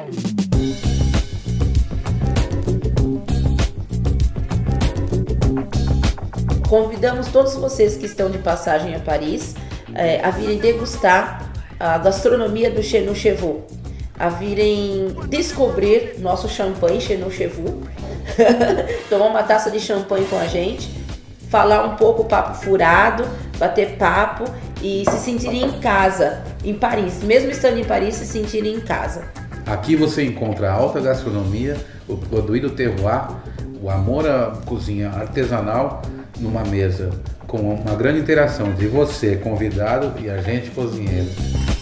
Convidamos todos vocês que estão de passagem a Paris a virem degustar a gastronomia do Chenou Chevaux, a virem descobrir nosso champanhe Chenou Chevaux, tomar uma taça de champanhe com a gente, falar um pouco papo furado, bater papo e se sentirem em casa em Paris, mesmo estando em Paris, se sentirem em casa. Aqui você encontra a alta gastronomia, o produit do terroir, o amor à cozinha artesanal numa mesa com uma grande interação de você, convidado, e a gente, cozinheiro.